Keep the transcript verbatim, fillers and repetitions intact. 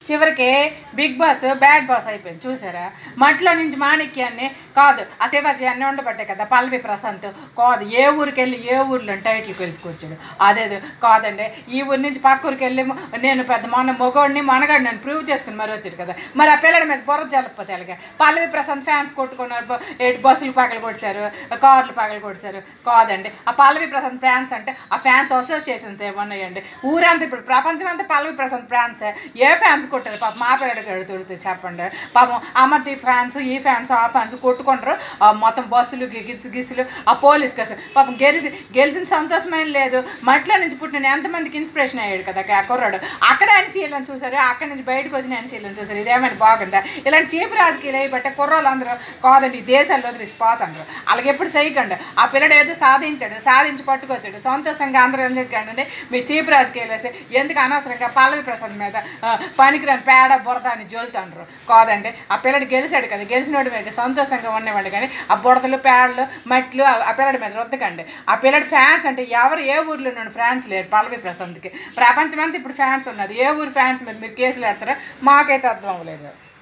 చివరికి big boss bad boss అయిపోయింది చూసారా. మట్లో నుంచి మాణిక్యాన్ని కాదు ఆ శివాజీ అన్నీ ఉండబట్టే కదా పల్లవి ప్రశాంత్ కాదు ఏ ఊరికి వెళ్ళి ఏ ఊర్లో టైటిల్ గెలుచుకొచ్చాడు. అదేదో కాదండి ఈ ఊరి నుంచి పక్క ఊరికి వెళ్ళి నేను పెద్ద మొన్న మొగోడిని మనగాడు నన్ను ప్రూవ్ చేసుకుని మరి వచ్చాడు కదా. మరి ఆ పిల్లడి మీద బుర్ర జలకపోతే అలాగే పల్లవి ప్రశాంత్ ఫ్యాన్స్ కొట్టుకున్నారు, ఏడు బస్సులు పగలు కొట్టారు, కార్లు పగలు కొట్టారు. కాదండి ఆ పల్లవి ప్రశాంత్ ఫ్యాన్స్ అంటే ఆ ఫ్యాన్స్ అసోసియేషన్స్ ఏమన్నాయండి. ఊరంతా ఇప్పుడు ప్రపంచం అంతా పల్లవి ప్రశాంత్ ఫ్యాన్స్ ఏ ఫ్యాన్స్ కొట్టారు పాపం మా పిల్లడికి అడుగుతుంది చెప్పండి. పాపం అమర్దీప్ ఫ్యాన్స్ ఈ ఫ్యాన్స్ ఆ ఫ్యాన్స్ కొట్టుకుంటారు మొత్తం బస్సులు గిసు గిసులు ఆ పోలీస్ కేసు పాపం గెలిచి గెలిచిన సంతోషమైన లేదు. మట్లో నుంచి పుట్టిన ఎంతమందికి ఇన్స్పిరేషన్ అయ్యాడు కదా ఆ కుర్రాడు. అక్కడ ఎన్సీఎల్ని చూసారు, అక్కడి నుంచి బయటకు వచ్చిన ఎన్సీఎల్ని చూసారు. ఇదేమైనా బాగుందా? ఇలాంటి చీపు రాజకీయాలు అయ్యబట్టే కుర్రోళ్ళు అందరూ కాదండి ఈ దేశాల్లో వదిలిసిపోతాండ్రు. అలాగే ఎప్పుడు చేయకండి. ఆ పిల్లడు ఏదో సాధించాడు, సాధించి పట్టుకొచ్చాడు, సంతోషంగా అందరూ ఎంజాయ్ కండి. మీ చీపు రాజకీయాలు వేసి ఎందుకు అనవసరంగా పల్లవి ప్రసాద్ మీద పనికిరాని పేడ బురద అని జోలుతాండ్రు. కాదండి ఆ పిల్లడు గెలిచాడు కదా, గెలిచినోడి మీద సంతోషంగా ఉండేవాడు. కానీ ఆ బురదలు పేడలు మట్లు ఆ పిల్లడి మీద రుద్దకండి. ఆ పిల్లడి ఫ్యాన్స్ అంటే ఎవరు ఏ ఊర్లో ఉన్న ఫ్యాన్స్ లేరు పల్లవి ప్రశాంత్కి. ప్రపంచం అంతా ఇప్పుడు ఫ్యాన్స్ ఉన్నారు. ఏ ఊరు ఫ్యాన్స్ మీద మీరు కేసులు పెడతారో మాకైతే అర్థం అవ్వలేదు.